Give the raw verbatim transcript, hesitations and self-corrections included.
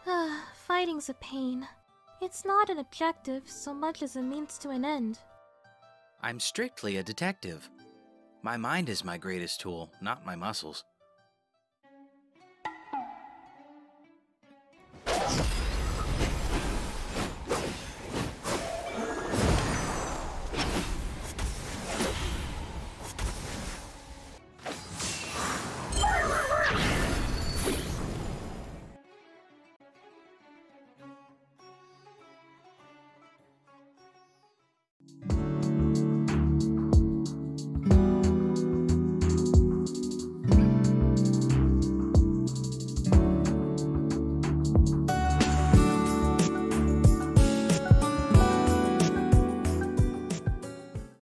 Fighting's a pain. It's not an objective so much as a means to an end. I'm strictly a detective. My mind is my greatest tool, not my muscles.